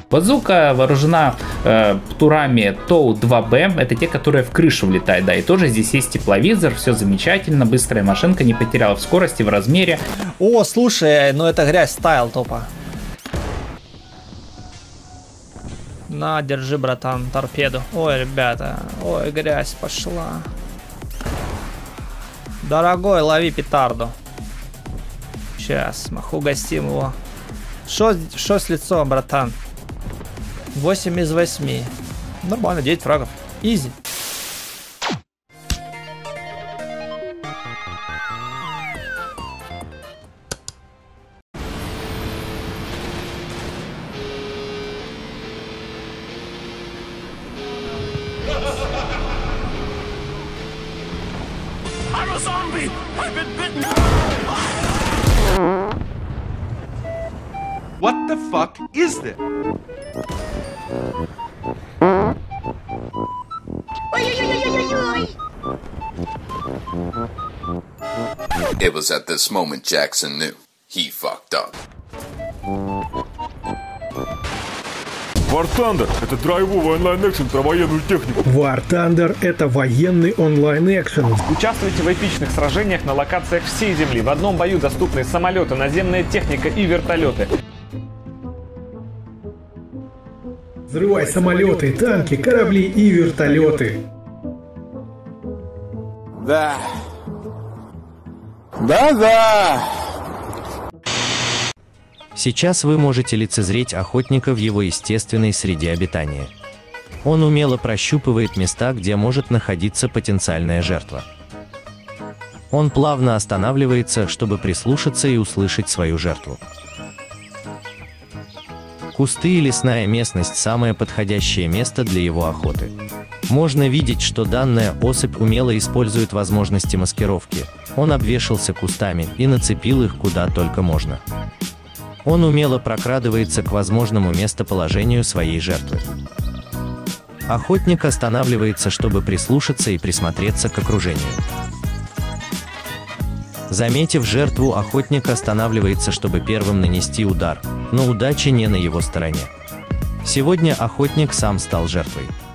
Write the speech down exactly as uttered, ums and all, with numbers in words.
Базука вооружена э, птурами Тоу два бэ, это те, которые в крышу влетают, да, и тоже здесь есть тепловизор, все замечательно, быстрая машинка, не потеряла в скорости, в размере. О, слушай, ну это грязь стайл топа. На, держи, братан, торпеду. Ой, ребята, ой, грязь пошла. Дорогой, лови петарду. Сейчас, маху гостим его. Шо, шо с лицом, братан? восемь из восьми. Нормально, девять фрагов. Изи. I'm a zombie! I've been bitten! What the fuck is this? It was at this moment Jackson knew he fucked up. War Thunder — это драйвовый онлайн-экшен про военную технику. War Thunder — это военный онлайн-экшен. Участвуйте в эпичных сражениях на локациях всей Земли. В одном бою доступны самолеты, наземная техника и вертолеты. Взрывай самолеты, танки, корабли и вертолеты. Да. Да-да. Сейчас вы можете лицезреть охотника в его естественной среде обитания. Он умело прощупывает места, где может находиться потенциальная жертва. Он плавно останавливается, чтобы прислушаться и услышать свою жертву. Кусты и лесная местность – самое подходящее место для его охоты. Можно видеть, что данная особь умело использует возможности маскировки. Он обвешался кустами и нацепил их куда только можно. Он умело прокрадывается к возможному местоположению своей жертвы. Охотник останавливается, чтобы прислушаться и присмотреться к окружению. Заметив жертву, охотник останавливается, чтобы первым нанести удар, но удача не на его стороне. Сегодня охотник сам стал жертвой.